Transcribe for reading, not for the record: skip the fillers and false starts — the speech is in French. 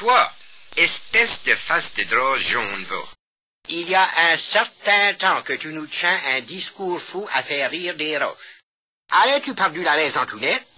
Toi, espèce de face de drôle jaune, va. Il y a un certain temps que tu nous tiens un discours fou à faire rire des roches. Alain, tu parles du la raison tout net?